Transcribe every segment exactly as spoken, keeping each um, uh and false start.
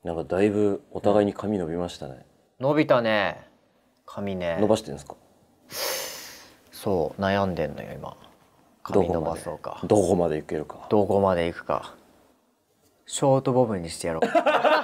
なんかだいぶお互いに髪伸びましたね。 伸びたね。髪ね。 伸ばしてんですか？ そう、悩んでんのよ今。髪伸ばそうか。 どこまでいけるか。 どこまでいくか。ショートボブにしてやろう。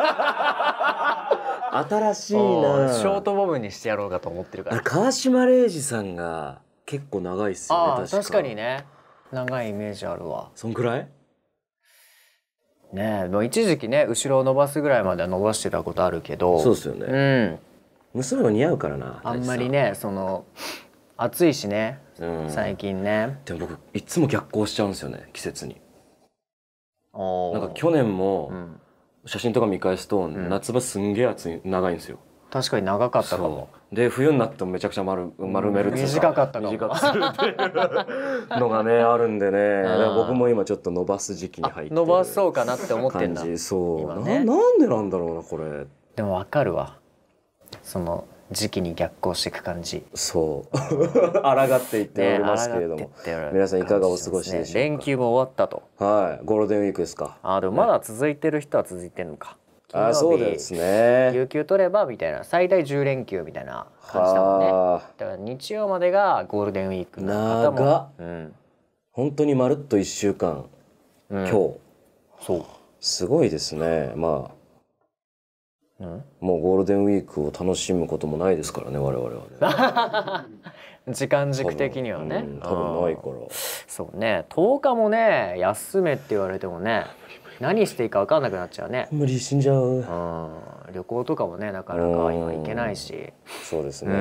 新しいな。 ショートボブにしてやろうかと思ってるから。 川島零士さんが結構長いっすよね。 ああ、 確か確かにね。長いイメージあるわ。 そんくらい？ ねえ、もう一時期ね、後ろを伸ばすぐらいまでは伸ばしてたことあるけど。 そうですよね。 うん。 娘も似合うからな。 あんまりね、その暑いしね、 うん、 最近ね。 でも僕いつも逆行しちゃうんですよね、季節に。なんか去年も写真とか見返すと、うん、夏場すんげえ暑い長いんですよ。 確かに長かったかも。 で冬になってもめちゃくちゃ丸丸めるっていうか、 短かったかも。 短くするっていうのがねあるんでね。だから僕も今ちょっと伸ばす時期に入ってる伸ばそうかなって思ってんだ。 そう、 ね、 な, なんでなんだろうなこれ。 でもわかるわ。その時期に逆行していく感じ。 そう抗っていっておりますけれども、ね、皆さんいかがお過ごしでしょうか。 連休も終わったと。 はい、ゴールデンウィークですか。 あ、でもまだ続いてる人は続いてるのか。 あ、そうですね。 有給取ればみたいな、最大じゅう連休みたいな感じだもんね。だから日曜までがゴールデンウィークの方も。 長っ、うん、本当にまるっといっしゅうかん、うん、今日そうすごいですね。まあうん、もうゴールデンウィークを楽しむこともないですからね我々はね。 時間軸的にはね、 うん、多分ないから。 そうね、とおかもね休めって言われてもね何していいか分かんなくなっちゃうね。 無理、死んじゃう。うん、 旅行とかもねなかなか今行けないし。 そうですね。 うん、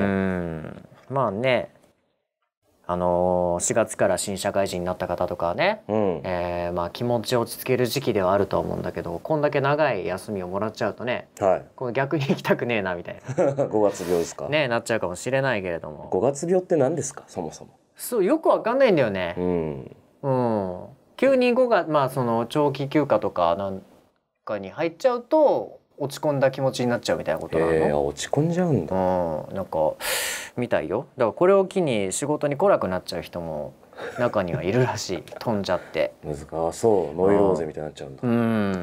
まあね、あのー、しがつから新社会人になった方とかね、うん、えー、まあ気持ちを落ち着ける時期ではあるとは思うんだけど、こんだけ長い休みをもらっちゃうとね、はい、この逆に行きたくねえなみたいなごがつ病ですかねなっちゃうかもしれないけれども。 ごがつ病って何ですかそもそも。 そうよくわかんないんだよね。うん、うん、急にごがつ、まあその長期休暇とかなんかに入っちゃうと落ち込んだ気持ちになっちゃうみたいなことなの。 えー、落ち込んじゃうんだ。 うん、なんかみたいよ。だからこれを機に仕事に来なくなっちゃう人も中にはいるらしい。飛んじゃって難しそう、ノイローゼみたいになっちゃうんだ。 うん、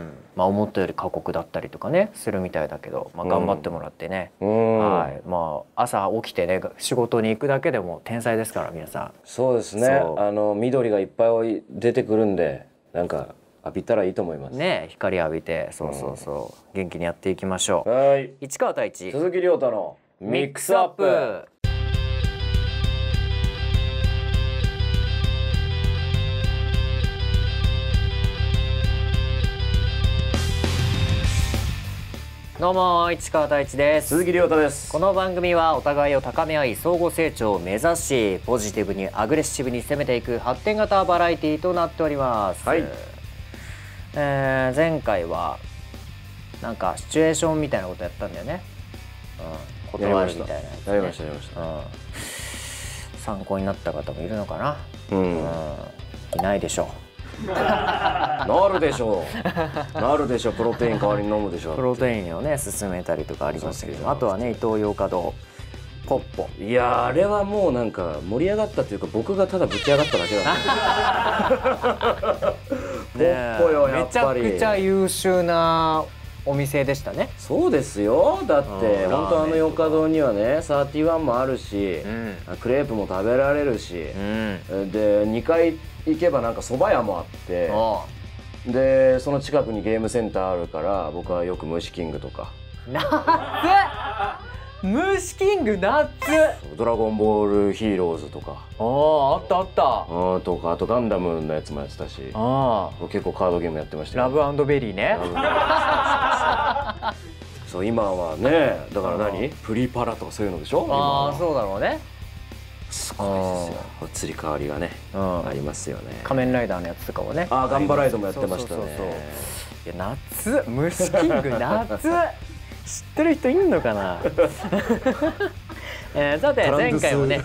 まあ思ったより過酷だったりとかねするみたいだけど、まあ、頑張ってもらってね、うん、はい、まあ朝起きてね仕事に行くだけでも天才ですから皆さん。 そうですね、あの緑がいっぱい出てくるんでなんか浴びたらいいと思いますね。光浴びて、そうそうそう、うん、元気にやっていきましょう。 はい、 市川太一、 鈴木亮太のミックスアップ。 どうも市川太一です。 鈴木亮太です。 この番組はお互いを高め合い相互成長を目指しポジティブにアグレッシブに攻めていく発展型バラエティとなっております。はい、えー、前回はなんかシチュエーションみたいなことやったんだよね。うん、断るみたいなやつ、ね、 やりましたやりました、うん、 参考になった方もいるのかな。うん、うん、いないでしょう。 なるでしょうなるでしょう。プロテイン代わりに飲むでしょう。 プロテインをね勧めたりとかありましたけど、あとはねイトーヨーカドーポッポ。 いやあれはもうなんか盛り上がったというか僕がただぶち上がっただけだったポッポよやっぱりめちゃくちゃ優秀なお店でしたね。 そうですよ。だって本当あのヨーカドーにはねサーティワンもあるし、うん、クレープも食べられるし、うん、でにかい行けばなんか蕎麦屋もあって、でその近くにゲームセンターあるから僕はよく虫キングとか。 夏虫キング夏ドラゴンボールヒーローズとか。 あああったあったあとかあとガンダムのやつもやってたし、あ結構カードゲームやってましたよ。 ラブ&ベリーね。 そう今はねだから何プリパラとかそういうのでしょ。 ああそうだろうね。 すごいですよ。移り変わりがね、うん、ありますよね。 仮面ライダーのやつとかもね。 ああガンバライドもやってましたね。 いや夏虫キング夏知ってる人いんのかな。えー、さて前回もね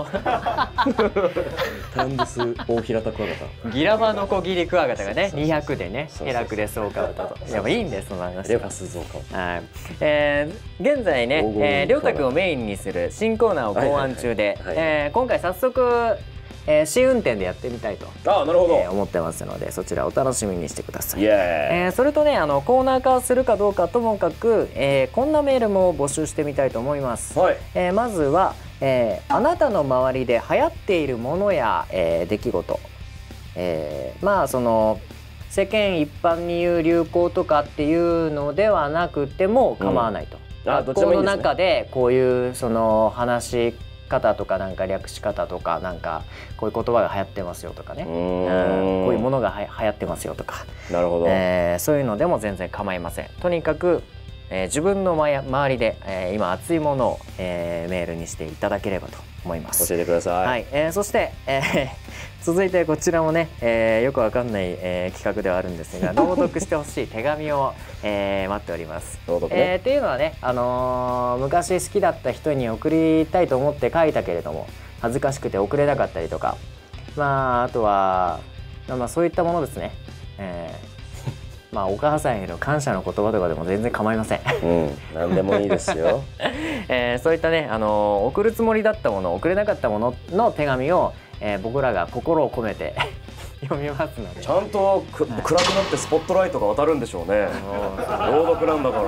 タンドス大平田クワガタギラバノコギリクワガタがねにひゃくでねヘラクレスオオカブトと。いやいいんですその話。 レファスゾウカブト。 はい、えー、現在ね、えー、りょうたくんをメインにする新コーナーを考案中で、はいはい、えー、今回早速えー、試運転でやってみたいとあ、なるほど、 えー、思ってますので、そちらお楽しみにしてください。 イエーイ、えー、それとね、あのコーナー化するかどうかともかく、えー、こんなメールも募集してみたいと思います。はい、えー、まずは、えー、あなたの周りで流行っているものや、えー、出来事、えー、まあその世間一般に言う流行とかっていうのではなくても構わないと、うん、学校の中でこういうその話し方とかなんか略し方とかなんかこういう言葉が流行ってますよとかね、うん、こういうものがは流行ってますよとか、 なるほど、 えー、そういうのでも全然構いません。とにかく、えー、自分の周りで、えー、今熱いものを、えー、メールにしていただければと思います。 教えてください。 はい、えー、そして、えー、続いてこちらもね、えー、よくわかんない、えー、企画ではあるんですが朗読してほしい手紙を、えー、待っております。朗読ね、えー、っていうのはね、あのー、昔好きだった人に送りたいと思って書いたけれども恥ずかしくて送れなかったりとか、まああとは、まあ、そういったものですね。えーまあお母さんへの感謝の言葉とかでも全然構いません。 うん、何でもいいですよ。 えー、そういったね、あのー、送るつもりだったもの、送れなかったものの手紙を、えー、僕らが心を込めて読みますので。 ちゃんとく、はい、暗くなってスポットライトが当たるんでしょうね。朗読なんだから。うん、だ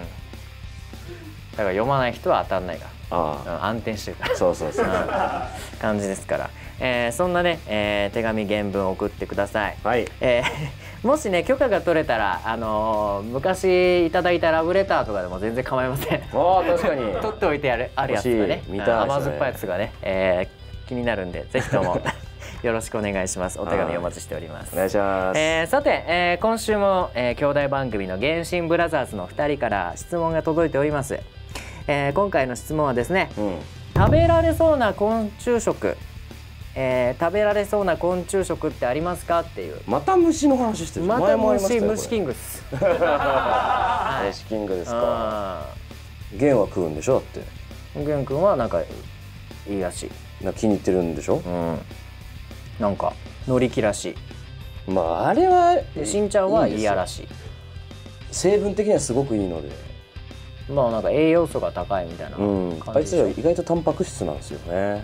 から読まない人は当たんないから。ああ、暗転してるから。 そうそうそう。 感じですから。えー、そんなね、えー、手紙原文を送ってください。はい。えー、もしね許可が取れたら、あのー、昔いただいたラブレターとかでも全然構いません。 ああ、確かに。 取っておいてあるあるやつがね、甘酸っぱいやつがね、えー、気になるんでぜひともよろしくお願いします。お手紙お待ちしております。 お願いします。 えー、さて、えー、今週も、えー、兄弟番組の原神ブラザーズのふたりから質問が届いております。えー、今回の質問はですね、うん、食べられそうな昆虫食、えー、食べられそうな昆虫食ってありますかっていう。 また虫の話してる。 また虫、虫キングス。 虫キングですか。ゲンは食うんでしょ、だって。 ゲン君はなんかいいらしい。 なんか気に入ってるんでしょ。うん。 なんか乗り気らしい。 まああれはしんちゃんは嫌らしい。 成分的にはすごくいいので。 まあなんか栄養素が高いみたいな感じで、うん、 あいつら意外とタンパク質なんですよね、うん、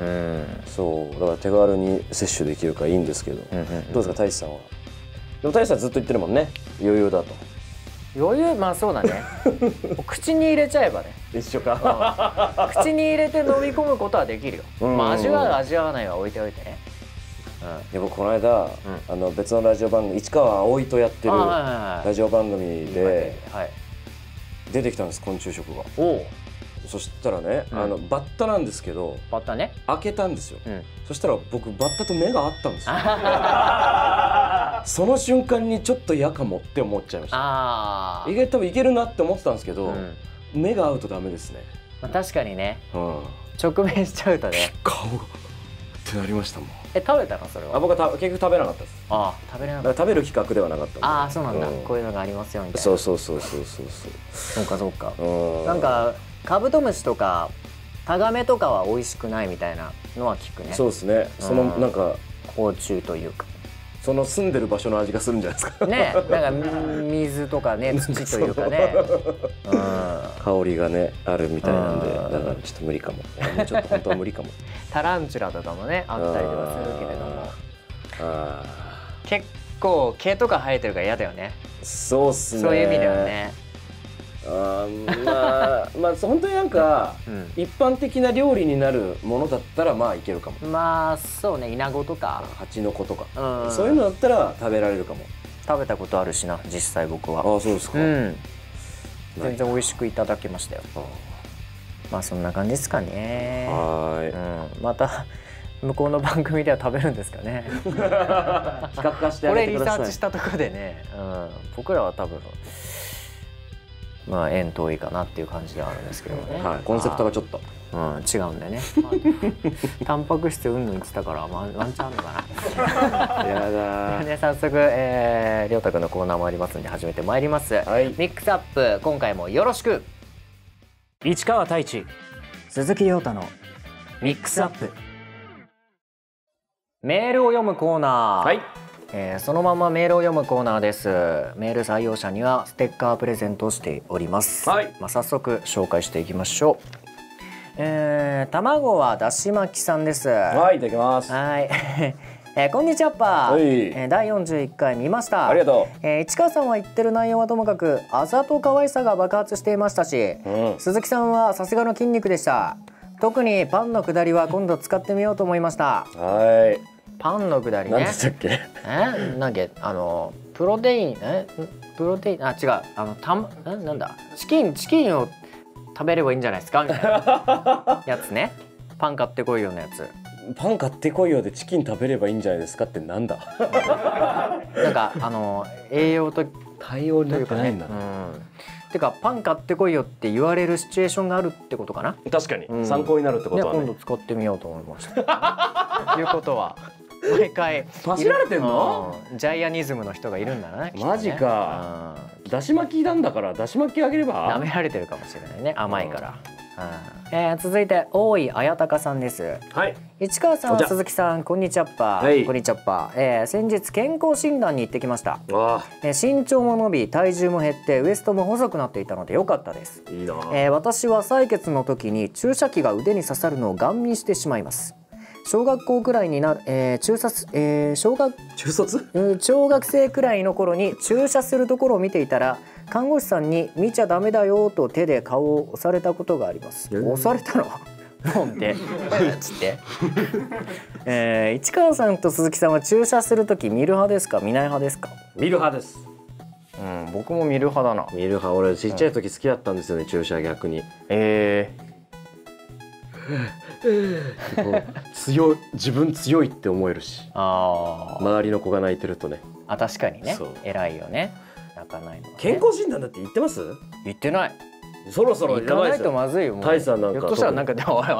そうだから手軽に摂取できるからいいんですけど、うんうん、どうですか太一さんは。でも太一さんずっと言ってるもんね、余裕だと。 余裕、まあそうだね。口に入れちゃえばね一緒か、 うん、口に入れて飲み込むことはできるよ、うん、まあ味わう味わわないは置いておいてね。 うん、僕この間、うん、あの別のラジオ番組、市川葵とやってるラジオ番組で、はい、出てきたんです、昆虫食が。おそしたらね、うん、あのバッタなんですけど、 バッタね、 開けたんですよ、うん、そしたら僕バッタと目が合ったんですよ。その瞬間にちょっと嫌かもって思っちゃいました。あ意外と多分いけるなって思ってたんですけど、うん、目が合うとダメですね。 まあ、確かにね、うん、直面しちゃうとね、 顔がってなりましたもん。 え、食べたのそれは。 あ、僕はた結局食べなかったです。 ああ、食べれなかった。 食べる企画ではなかった。 ああ、そうなんだ、うん、こういうのがありますよみたいな。 そうそうそうそうそうそうそうかそうか。なんかカブトムシとかタガメとかは美味しくないみたいなのは聞くね。 そうですね。そのなんか甲虫というか、 その住んでる場所の味がするんじゃないですかね。なんか水とかね、土というかね、 うん、香りがねあるみたいなんで、だからちょっと無理かも。ちょっと本当は無理かも。 タランチュラとかもねあったりとかするけれども、あ結構毛とか生えてるから嫌だよね。 そうっすね。 そういう意味ではね。 あまあまあ本当になんか、うん、一般的な料理になるものだったらまあいけるかも。 まあそうね、イナゴとかハチノコとか、うん、そういうのだったら食べられるかも。 食べたことあるしな、実際僕は。 ああそうですか、うん、 全然美味しくいただけましたよ。あまあそんな感じですかね。はい、うん、また向こうの番組では食べるんですかね。 企画化してあげてください。 これリサーチしたところでね、うん、僕らは多分まあ縁遠いかなっていう感じではあるんですけどね、 はい、コンセプトがちょっと、 うん、違うんだよね。タンパク質うんぬん言ってたからワンワンチャンあるのかな。やだね、早速、えー、りょうたくんのコーナーもありますんで始めてまいります、はい、ミックスアップ、今回もよろしく。市川太一、鈴木亮太のミックスアップ。メールを読むコーナー、はい、えー、そのままメールを読むコーナーです。メール採用者にはステッカープレゼントしております、はい、まあ、早速紹介していきましょう。 えー、卵はだし巻きさんです。 はい、いただきます。 はい。えー、こんにちはっぱ、はい、えー、だいよんじゅういっかい見ました。 ありがとう。 えー、市川さんは言ってる内容はともかくあざと可愛さが爆発していましたし、うん、鈴木さんはさすがの筋肉でした。特にパンのくだりは今度使ってみようと思いました。 はい。 パンのくだりね。 何でしたっけ？ え、なんかあのプロテイン、え、プロテイン、あ、違う、あのたま、え、なんだ、チキンチキンを食べればいいんじゃないですかみたいなやつね。パン買ってこいよのやつ。 パン買ってこいよでチキン食べればいいんじゃないですかってなんだ。 なんかあの栄養と対応になってないんだね。 てかパン買ってこいよって言われるシチュエーションがあるってことかな。 確かに、うん、参考になるってことはね。 今度使ってみようと思いました。いうことは毎回走られてんの？ ジャイアニズムの人がいるんだね。 マジか。だし巻きなんだからだし巻きあげれば。 舐められてるかもしれないね。甘いから。えー、続いて大井彩隆さんです。 はい。 市川さん、鈴木さん、こんにちはっぱ。はい、こんにちはっぱ。えー、先日健康診断に行ってきました。あ、えー、身長も伸び、体重も減って、ウエストも細くなっていたので良かったです。 いいな。 えー、私は採血の時に注射器が腕に刺さるのをガン見してしまいます。小学校くらいにな、えー、中卒、えー、小学中卒、 うん、小学生くらいの頃に注射するところを見ていたら。看護師さんに見ちゃダメだよと手で顔を押されたことがあります。押されたの？なんで？つって。えー、市川さんと鈴木さんは注射するとき見る派ですか見ない派ですか？ 見る派です。 うん、僕も見る派だな。 見る派。俺ちっちゃい時好きだったんですよね、うん、注射逆に。 えー、強い、自分強いって思えるし。あ、周りの子が泣いてるとね。 あ、確かにね。偉いよね。ないのね、 健康診断だって言ってます？ 言ってない。 そろそろ行かないとまずいよ。 タイさんなんかひょっとしたらなんかおいおい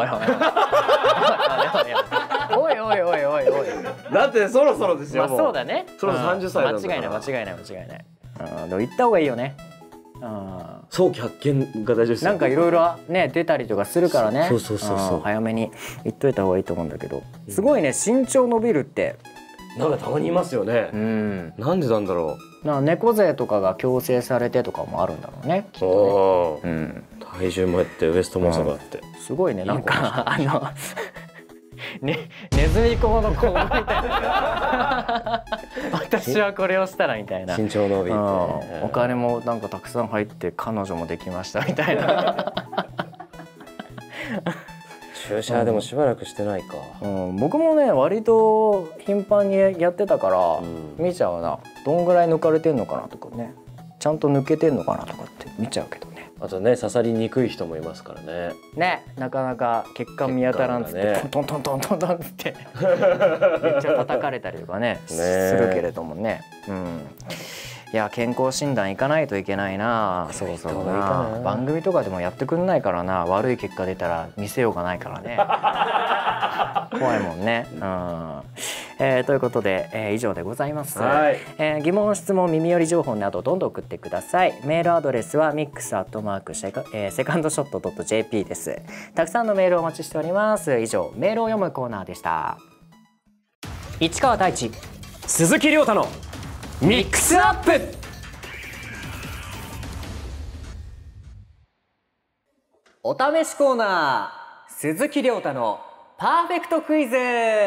おいおいおいおいおいだってそろそろですよ。 まあそうだね。 そろそろさんじゅっさいなんだから。 間違いない間違いない間違いない。うん、でも行った方がいいよね。うん、 早期発見が大事ですよ。 なんかいろいろね出たりとかするからね。 そうそうそうそう。 早めに行っといた方がいいと思うんだけど。すごいね、身長伸びるって。 なんかたまにいますよね。うん。なんでなんだろう。な猫背とかが矯正されてとかもあるんだろうね。きっとね。うん。 体重も減ってウエストも細くなって。 すごいね、なんかあのね、ネズミ講の講みたいな。私はこれをしたらみたいな。 身長伸びて、 お金もなんかたくさん入って彼女もできましたみたいな。 注射でもしばらくしてないか。 うん、僕もね割と頻繁にやってたから、うん、見ちゃうな。どんぐらい抜かれてんのかなとかね、ちゃんと抜けてんのかなとかって見ちゃうけどね。 あとね、刺さりにくい人もいますからね。 ね、なかなか血管見当たらんっつって、ね、トントントントントンってめっちゃ叩かれたりとかねするけれどもね。うん、いや健康診断行かないといけないな。そうそうな。番組とかでもやってくんないからな。悪い結果出たら見せようがないからね。怖いもんね。うん。えー、ということで、えー、以上でございます。はい、えー、疑問質問耳寄り情報などどんどん送ってください。メールアドレスはミックスアットマークセカ、えー、セカンドショットドット ジェーピー です。たくさんのメールをお待ちしております。以上メールを読むコーナーでした。市川大地、 鈴木亮太のミックスアップ。お試しコーナー、鈴木亮太のパーフェクトクイズ。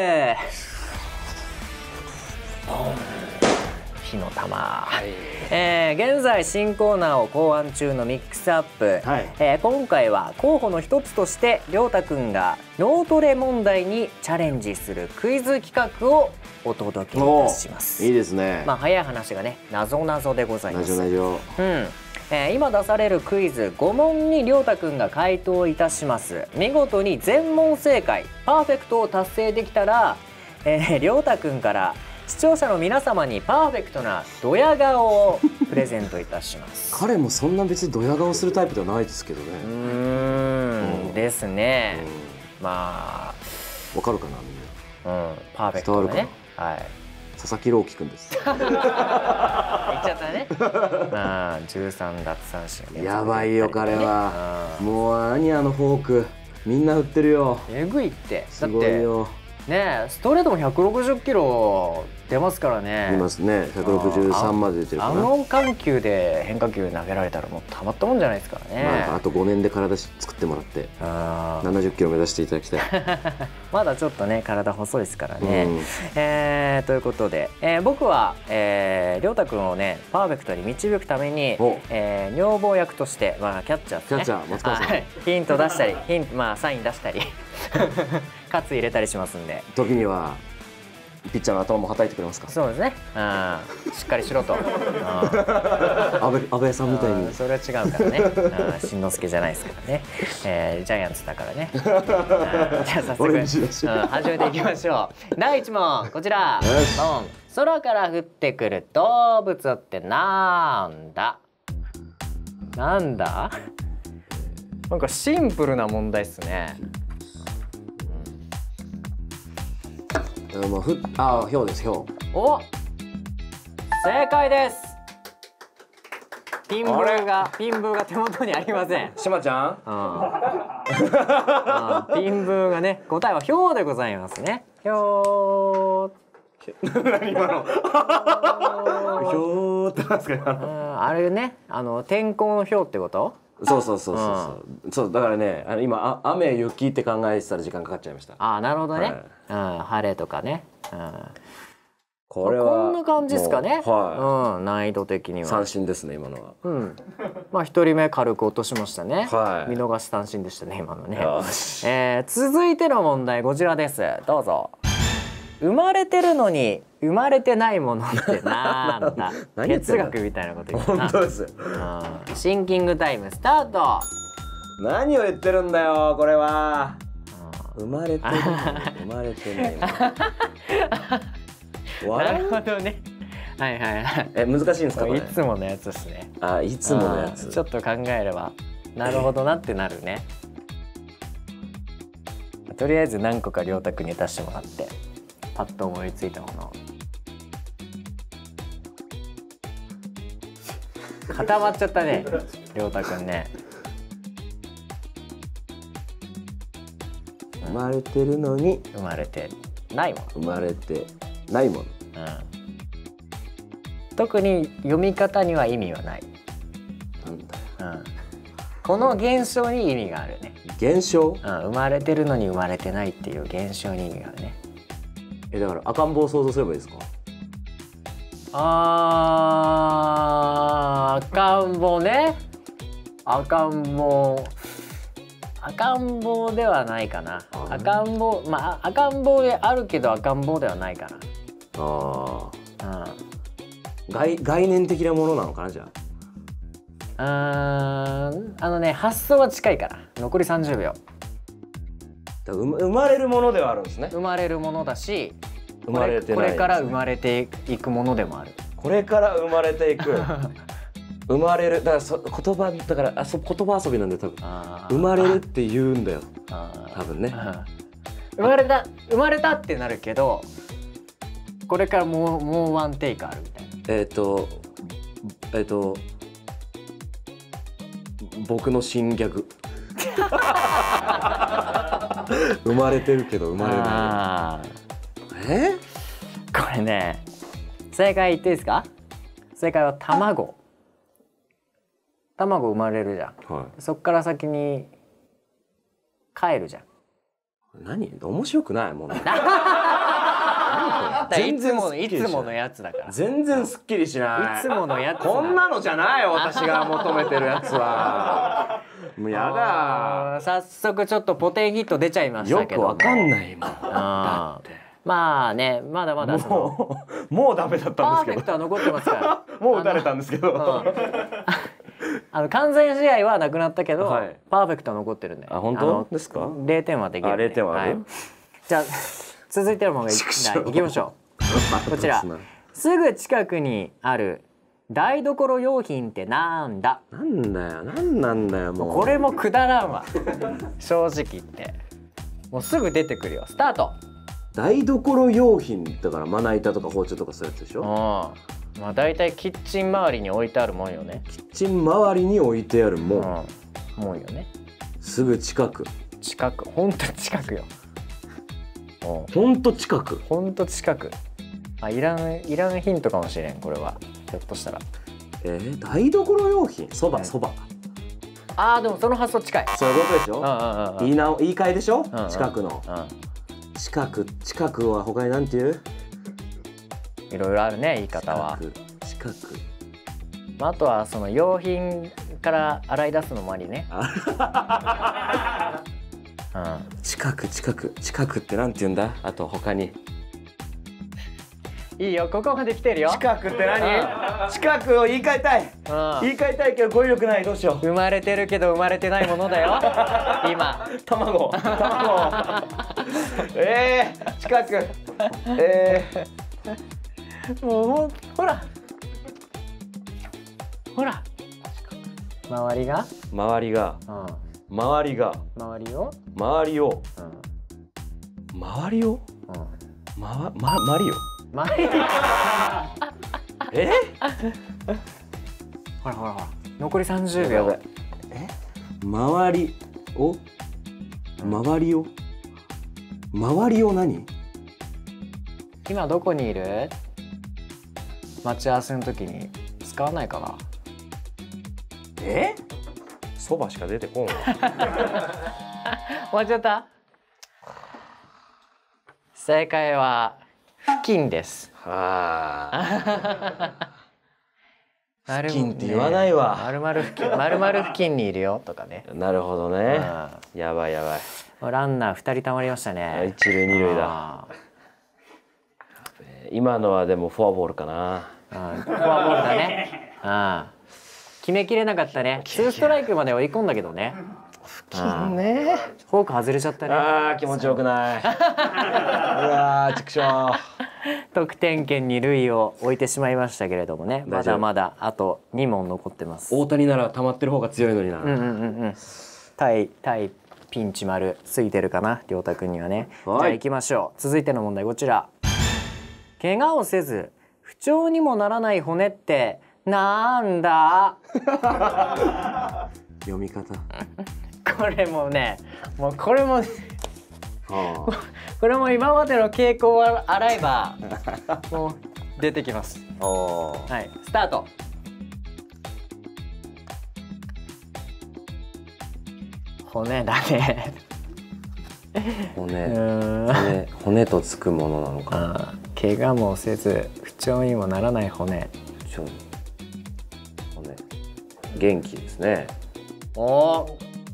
火の玉、はい、えー、現在新コーナーを考案中のミックスアップ、はい、えー、今回は候補の一つとして亮太くんが脳トレ問題にチャレンジするクイズ企画をお届けいたします。 いいですね。 まあ早い話がね、なぞなぞでございます。 なぞなぞ。 うん。えー、今出されるクイズごもんに亮太くんが回答いたします。見事に全問正解、パーフェクトを達成できたら、えー、亮太くんから視聴者の皆様にパーフェクトなドヤ顔をプレゼントいたします。 彼もそんな別にドヤ顔するタイプではないですけどね。 うーん、うん、ですね。うん、まあわかるかなみんな。 うん、パーフェクトね。はい。 佐々木朗希くんです。 言っちゃったね。ああ、じゅうさん奪三振、 ね。やばいよ彼は。もう何あのフォーク、みんな振ってるよ。 えぐいって。 すごいよ。 ねストレートもひゃくろくじゅっキロ出ますからね。 いますね。ひゃくろくじゅうさんまで出てるかな。 あの緩急で変化球投げられたらもうたまったもんじゃないですからね。 まあ、あとごねんで体作ってもらってななじゅっキロ目指していただきたい。 まだちょっとね体細いですからね。 うん、 えー、ということで、えー、僕は、えー、亮太君をねパーフェクトに導くために、えー、女房役として、まあ、キャッチャーですね。 キャッチャー松川さん、はい、 ヒント出したりヒント、まあ、サイン出したりカツ入れたりしますんで、 時にはピッチャーの頭もはたいてくれますか。 そうですね。あしっかりしろと。 安倍安倍さんみたいに。 それは違うからね。しんのすけじゃないですからね。えー、ジャイアンツだからね。じゃあ早速、うん、始めていきましょう。だいいち問こちら。ドン。空から降ってくる動物ってなんだ。なんだ。なんかシンプルな問題っすね。 まあ、ふあひょうです。ひょう。 お正解です。ピンブーがピンブーが手元にありません。 しまちゃん、うん、 ピンブーがね、答えはひょうでございますね。ひょう何今のひょうってなんですか。 あれね、あの天候のひょうってこと。 そうそうそうそうそう、うん、そうだからね、あの今あ雨雪って考えてたら時間かかっちゃいました。 ああなるほどね、はい、うん、晴れとかね、うん、 これはこんな感じですかね。 はい、 うん、難易度的には三振ですね今のは。うん、 まあ一人目軽く落としましたね。 はい、 見逃し三振でしたね今のね。えー、続いての問題こちらです。どうぞ。生まれてるのに生まれてないものってなんだ。哲学みたいなこと言ってな。 本当です。 うん、シンキングタイムスタート。 何を言ってるんだよこれは。生まれてる生まれてないもの。 なるほどね。はいはいはい。 え難しいんですかこれ。 いつものやつですね。 あいつものやつ。 ちょっと考えればなるほどなってなるね。とりあえず何個か亮太君に出してもらって。パッと思いついたもの固まっちゃったね亮太くんね。 生まれてるのに生まれてないもの。 生まれてないもの、うん、 特に読み方には意味はない。 なんだよ、 うん、この現象に意味があるね。 現象、うん、 生まれてるのに生まれてないっていう現象に意味があるね。 えだから赤ん坊を想像すればいいですか。 あー赤ん坊ね。赤ん坊赤ん坊ではないかな。赤ん坊まあ赤ん坊であるけど赤ん坊ではないかな。 ああ、うん、概概念的なものなのかなじゃあ。あーあのね発想は近いから残りさんじゅうびょう。 生まれるものではあるんですね。 生まれるものだし、 生まれてないですね、 これから生まれていくものでもある。 これから生まれていく生まれるだからそ言葉だからあそ言葉遊びなんだよ多分。生まれるって言うんだよ多分ね。 生まれた生まれたってなるけどこれからもうもうワンテイクあるみたいな。 えっとえっと僕の新ギャグ生まれてるけど生まれない。えこれね正解言っていいですか。正解は卵。卵生まれるじゃん、はい、そっから先に帰るじゃん。 何面白くないもんねいつものいつものやつだから全然すっきりしない。 いつものやつこんなのじゃない私が求めてるやつは。もうやだ。 早速ちょっとポテンヒット出ちゃいましたけど、 よくわかんないもんだって。 まあねまだまだそのもうもうダメだったんですけどパーフェクトは残ってますからもう打たれたんですけど、うん、 あの完全試合はなくなったけど、はい、パーフェクトは残ってるんで。 あ本当ですか。 れいてんはできるんで。 あれいてんはある、はい、 じゃあ続いてのものがいきましょうこちらすぐ近くにある台所用品ってなんだ。 なんだよなんなんだよもうこれもくだらんわ正直言ってもうすぐ出てくるよ。スタート。 台所用品だからまな板とか包丁とかそういうやつでしょ。 ああ、まあ大体キッチン周りに置いてあるもんよね。 キッチン周りに置いてあるもん、 うん、もんよね。 すぐ近く。 近く、ほんと近くよ。 ほんと近く。 ほんと近く。あ、いらんいらんヒントかもしれんこれは。ひょっとしたら。 えー、台所用品。そばそば。 ああでもその発想近い。 そういうことでしょ。言いな言い換えでしょ。近くの。近く近くは他になんて言う？ いろいろあるね言い方は。 近く。 まああとはその用品から洗い出すのもありね。 うん、近く近く近くってなんて言うんだ。あと他に。 いいよここまで来てるよ。 近くって何？近くを言い換えたい。言い換えたいけど語彙力ない。どうしよう。 生まれてるけど生まれてないものだよ。今。 卵卵。えー、近く。えー、もうほほらほら周りが周りが、うん、周りが周りを周りを、うん、周りを、うん、ままマリオマリオえほらほらほら残りさんじゅうびょう。 え周りを周りを周りを何？ 今どこにいる？待ち合わせの時に使わないかな。 え？そばしか出てこんわ。 終わっちゃった。正解は付近です。はあ。付近って言わないわ。 まるまる付近、まるまる付近にいるよとかね。 なるほどね。やばいやばい。 ランナーふたりたまりましたね。 一塁二塁だ。今のはでもフォアボールかな。 フォアボールだね。ああ。決めきれなかったね。ツーストライクまで追い込んだけどね。 付近ね。 フォーク外れちゃったね。 ああ気持ちよくない。うわーちくしょう。 得点圏に塁を置いてしまいましたけれどもね。まだまだあとに問残ってます。 大谷なら溜まってる方が強いのにな。うんうんうんうん。対対ピンチ丸ついてるかな亮太くんにはね。じゃあ行きましょう。続いての問題こちら。怪我をせず不調にもならない骨ってなんだ？ 読み方。 これもね、もうこれもこれも今までの傾向を洗えばもう出てきます。はい、スタート。骨だね。 骨、骨、骨とつくものなのかな。 怪我もせず不調にもならない骨。 不調。骨。元気ですね。 おお。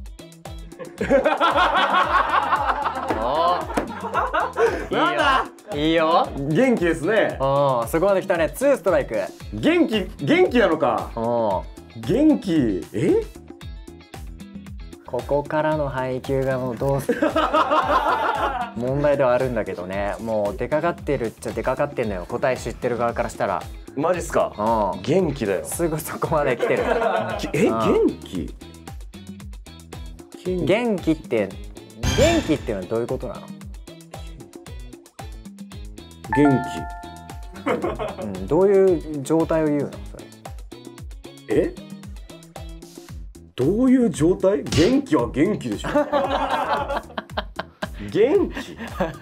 なんだ。いいよ。 元気ですね。 おお、そこまで来たね。ツーストライク。 元気、元気なのか。 おお。 元気。え？ ここからの配球がもうどうす問題ではあるんだけどね。もう出かかってるっちゃ出かかってんのよ。答え知ってる側からしたら。 マジっすか。うん。元気だよ。 すぐそこまで来てる。 え、元気？ 元気って元気っていうのはどういうことなの？ 元気。うん、どういう状態を言うのそれ？え？どういう状態？元気は元気でしょ。元気。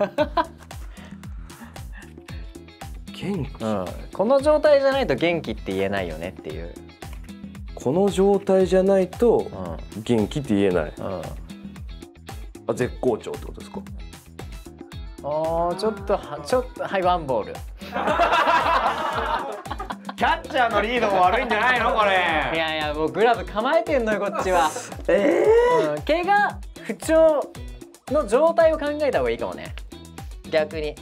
元気、うん。 この状態じゃないと元気って言えないよねっていう。 この状態じゃないと元気って言えない。うん、あ、絶好調ってことですか？ ああ、ちょっとちょっとはいワンボール。 キャッチャーのリードも悪いんじゃないのこれ。 いやいやもうグラブ構えてんのよこっちは。ええーうん、怪我不調の状態を考えた方がいいかもね。逆に。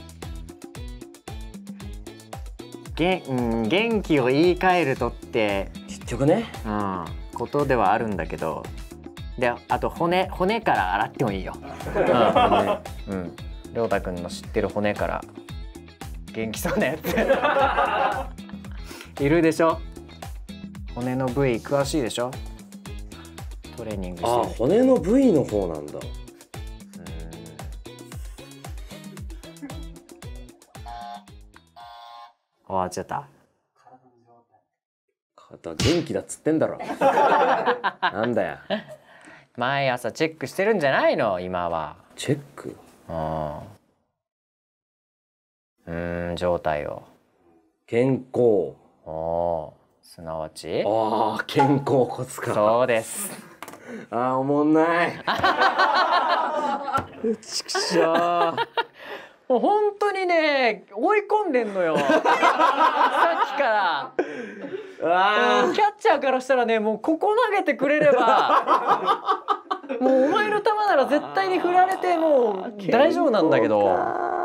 げうん、元気を言い換えるとって結局ね、 うん、ことではあるんだけど、であと骨骨から洗ってもいいよ。うん、亮太くんの知ってる骨から元気そうなやついるでしょ。骨の部位詳しいでしょ。トレーニングしてる。 あ、骨の部位の方なんだ。 終わっちゃった。 肩元気だっつってんだろ。なんだよ。 毎朝チェックしてるんじゃないの今は。 チェック？ うん。 うん状態を。 健康。 おお、すなわちああ肩甲骨か。 そうです。 ああおもんない。ちくしょう。 もう本当にね追い込んでんのよ。さっきから。あキャッチャーからしたらねもうここ投げてくれればもうお前の球なら絶対に振られてもう大丈夫なんだけど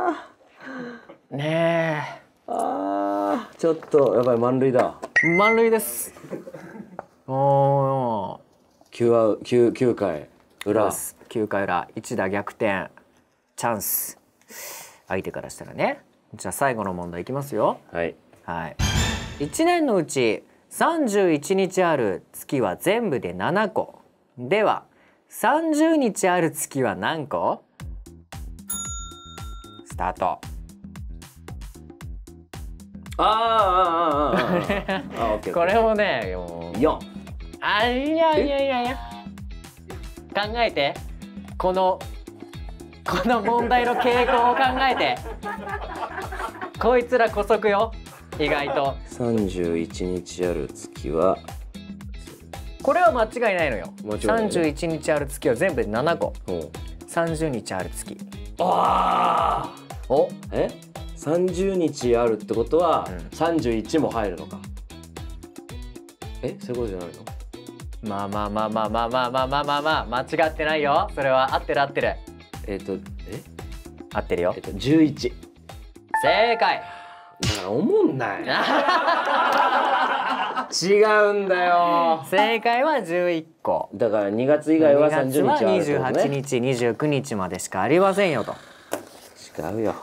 ねえ。 あーちょっとやばい満塁だ。 満塁です。おお。 きゅうアウトきゅう、きゅうかい裏。 きゅうかい裏一打逆転チャンス。相手からしたらね。じゃあ最後の問題いきますよ。 はい。 はい。いちねんのうちさんじゅういちにちある月は全部でななこ。ではさんじゅうにちある月は何個？スタート。 あーあーあーあーあーあーこれもねよん。 あいやいやいやいや考えてこのこの問題の傾向を考えてこいつら姑息よ意外と。 さんじゅういちにちある月はこれは間違いないのよ。 間違いないね。 さんじゅういちにちある月は全部でななこ。さんじゅうにちある月。 ああおえさんじゅうにちあるってことは、うん、さんじゅういちも入るのか。えそういうことじゃないの？ まあまあまあまあまあまあまあまあまあまあ間違ってないよ。それは合ってる合ってる。 えっとえ合ってるよ。 えっとじゅういち。 正解。 だから思んない。違うんだよ。 正解はじゅういっこ。 だからにがつ以外はさんじゅうにちあるってことね。 にがつはにじゅうはちにちにじゅうくにちまでしかありませんよと。 違うよ。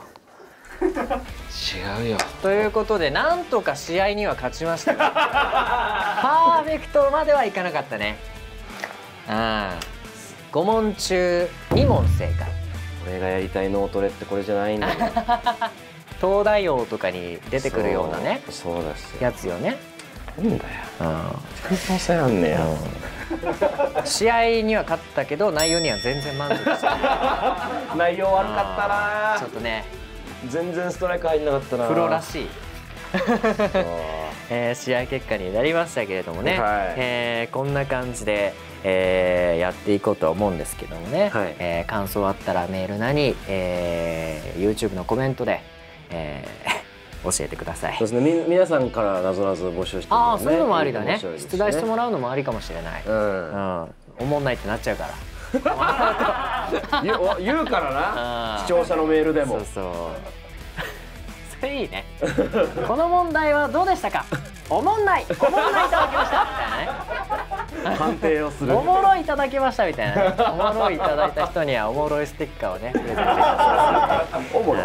違うよ。 ということでなんとか試合には勝ちましたがパーフェクトまではいかなかったね。うんごもん中にもん正解。 俺がやりたい脳トレってこれじゃないんだよ。 東大王とかに出てくるようなねそうですよやつよね。 なんだよ。全然せやんねや。 試合には勝ったけど内容には全然満足してない。 内容悪かったな。 ちょっとね全然ストライク入んなかったな。 プロらしいえー、試合結果になりましたけれどもね、はい、えー、こんな感じで、えー、やっていこうと思うんですけどもね、はい、えー、感想あったらメールなり、えー、YouTube のコメントで、えー、教えてください。 そうですね、み皆さんからなぞなぞ募集してるの、ね、 ああそういうのもありだね。出題してもらうのもありかもしれない。うん、うん、おもんないってなっちゃうから言, 言うからな視聴者のメールでも。 そうそうそれいいねこの問題はどうでしたか。おもんないおもんないいただきましたみたいなね判定をする。 おもろいいただきましたみたいなねおもろいいただいた人にはおもろいステッカーをねプレゼントいたします。おもろい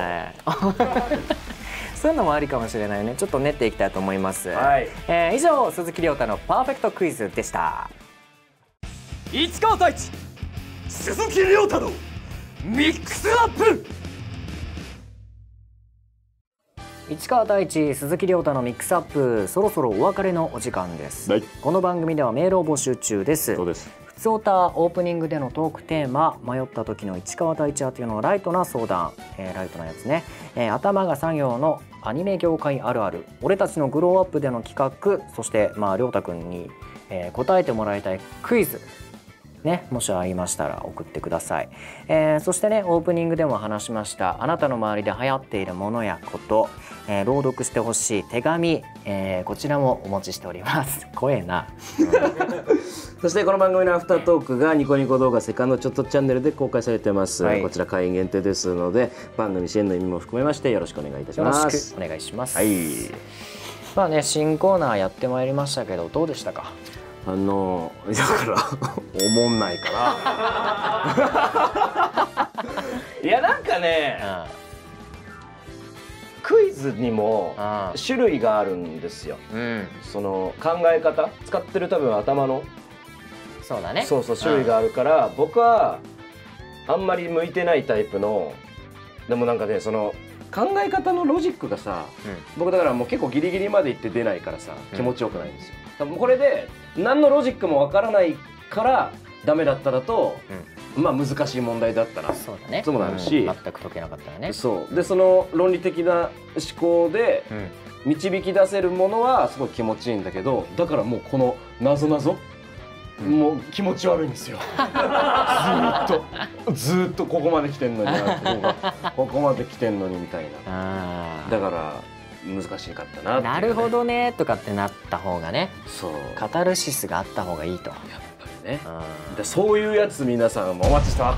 そういうのもありかもしれないね。ちょっと練っていきたいと思います、はい、えー、以上鈴木亮太のパーフェクトクイズでした。 市川太一鈴木亮太のミックスアップ。 市川太一鈴木亮太のミックスアップ、そろそろお別れのお時間です、はい、この番組ではメールを募集中です。 そうです。 ふつおたオープニングでのトークテーマ、迷った時の市川太一宛てのライトな相談、えー、ライトなやつね、えー、頭が作業のアニメ業界あるある、俺たちのグローアップでの企画、そしてまあ亮太くんに、えー、答えてもらいたいクイズね、もしありましたら送ってください、えー、そしてねオープニングでも話しましたあなたの周りで流行っているものやこと、えー、朗読してほしい手紙、えー、こちらもお持ちしております怖えなそしてこの番組のアフタートークがニコニコ動画セカンドちょっとチャンネルで公開されてます、はい、こちら会員限定ですので番組支援の意味も含めましてよろしくお願いいたします。 よろしくお願いします、 はい、 まあね新コーナーやってまいりましたけどどうでしたか。 あのだからおもんないからいやなんかね、うん、クイズにも種類があるんですよ、うん、その考え方使ってる多分頭のそうだねそうそう種類があるから、うん、僕はあんまり向いてないタイプのでもなんかねその考え方のロジックがさ、うん、僕だからもう結構ギリギリまでいって出ないからさ気持ちよくないんですよ、うん、多分これで何のロジックもわからないからダメだっただと、 まあ難しい問題だったらそうだね、 そうなるし、 うん、全く解けなかったらね。 そうでその論理的な思考で導き出せるものはすごい気持ちいいんだけど、だからもうこのなぞなぞもう気持ち悪いんですよ。ずーっとずーっとここまで来てんのにここまで来てんのにみたいな。だから難しかったなっていうね。 なるほどねとかってなった方がね、 そうカタルシスがあった方がいいと。 やっぱりね。でそういうやつ皆さんもお待ちしてます。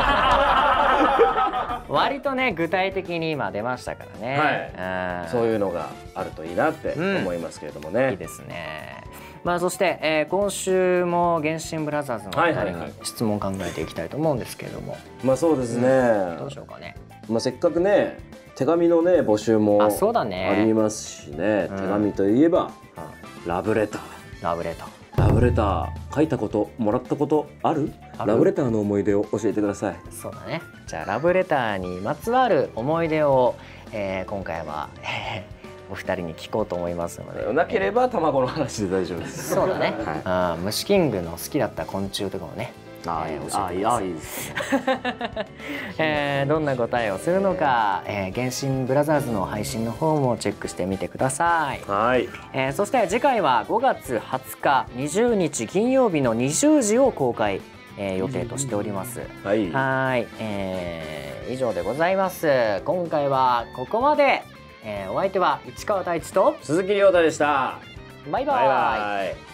割とね具体的に今出ましたからね。 はい。そういうのがあるといいなって思いますけれどもね。 いいですね。まあそして、えー、今週も原神ブラザーズのふたりに質問考えていきたいと思うんですけれども。 まあそうですね。 うん、どうしようかね。 まあせっかくね手紙のね募集もあそうだねありますしね。手紙といえば、うん、ラブレター。 ラブレター。 ラブレター書いたこともらったことある？ラブレターの思い出を教えてください。 そうだね。じゃあラブレターにまつわる思い出を、えー、今回は、えー、お二人に聞こうと思いますので。 なければ卵の話で大丈夫です。 そうだね。はい、あ虫キングの好きだった昆虫とかもね。 あー、えー、あいやいいですね。 えー、どんな答えをするのか、えー、原神ブラザーズの配信の方もチェックしてみてください。 はい。 えー、そして次回はごがつはつかにじゅうにち金曜日のにじゅうじを公開、えー、予定としております。 はい。 はい、えー、以上でございます。今回はここまで。えー、お相手は市川太一と鈴木亮太でした。 バイバイ。 バイバイ。